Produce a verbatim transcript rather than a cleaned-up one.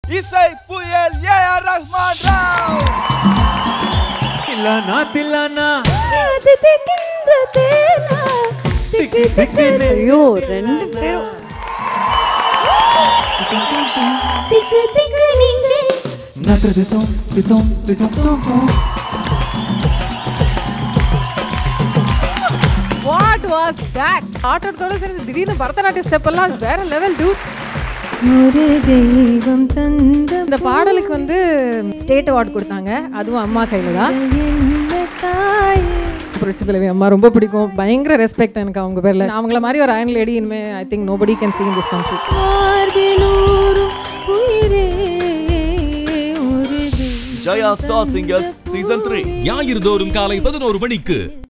இசை புயல் A R Rahman ராவ். தில்லானா தில்லானா அது திக்கின்ற தேனா திக்கி திக்கி ஐயோ ரெண்டு பேரும் திக்கு திக்கு நெஞ்சே நகது தோம் திதோம் திதோம் தோம். What was that? ஆட்டத்தோட சேர்ந்து திடீர்னு பரதநாட்டிய ஸ்டெப் எல்லாம் வேற லெவல் டூட். ஒரு தெய்வம் தந்த இந்த பாடலுக்கு வந்து ஸ்டேட் அவார்ட் கொடுத்தாங்க, அதுவும் அம்மா கையில தான். புரட்சி தலைவி அம்மா ரொம்ப பிடிக்கும், பயங்கர ரெஸ்பெக்ட் எனக்கு அவங்க பேர்ல. அவங்கள மாதிரி ஒரு அயன் லேடி இனிமே I think nobody can see in this country. Jaya star singers season three ஞாயிறு தோறும் காலை பதினோரு மணிக்கு.